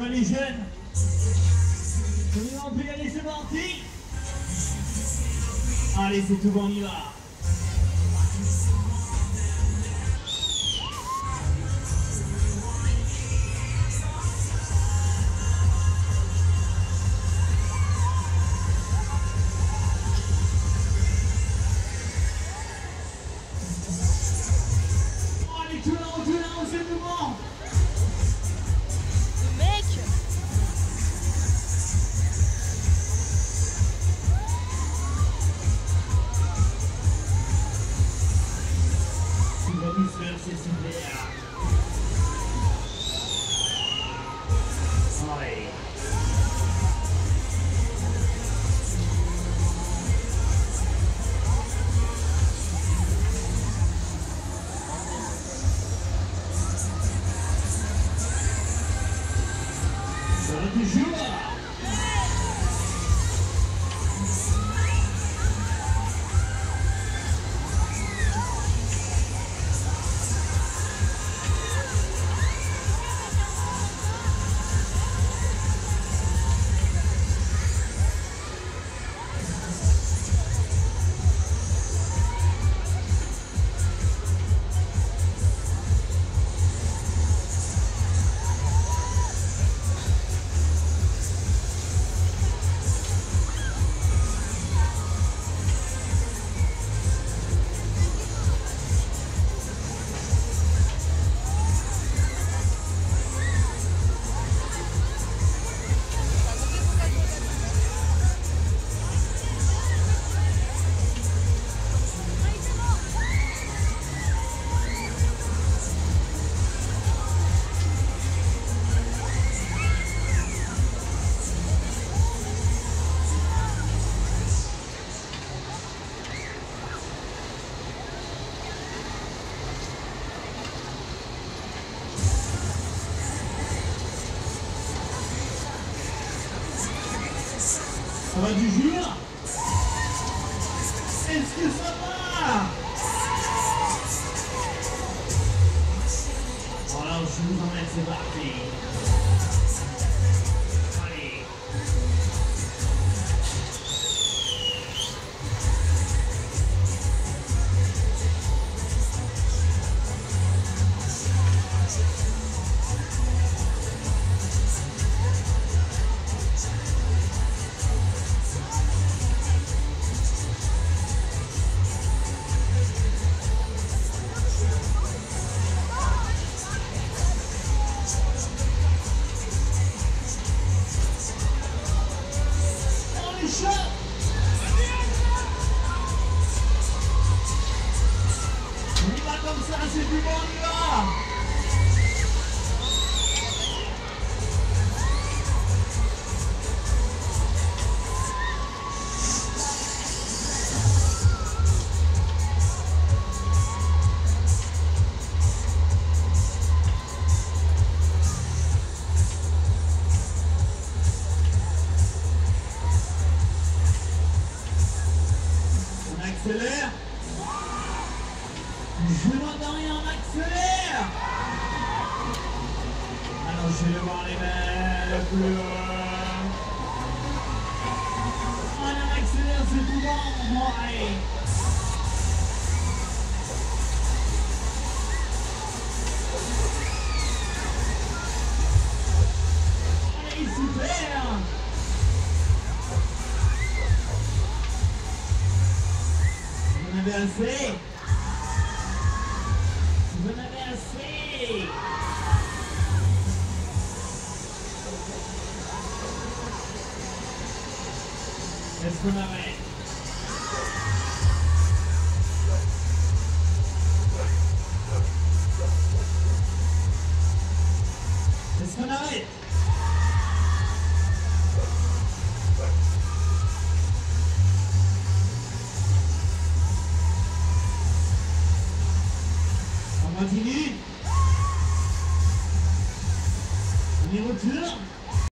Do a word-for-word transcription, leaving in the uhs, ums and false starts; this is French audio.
les jeunes. On peut y aller, c'est parti. Allez, c'est tout bon, on y va. Allez, tout là-haut, tout là-haut, c'est tout bon. C'est super. Allez. Ça va toujours. Ça va du jour? Est-ce que ça va? Voilà, je vous emmène, c'est parti. Allez. On y va comme ça, c'est plus bon, on y va. On accélère. Je n'entends rien, on accélère. Alors je vais voir les mains plus haut. Allez, on accélère, c'est tout bon. Bon, allez. Allez, super. Vous en avez assez? Vous en avez assez? Est-ce qu'on arrête? Est-ce qu'on arrête? On continue. On y retourne.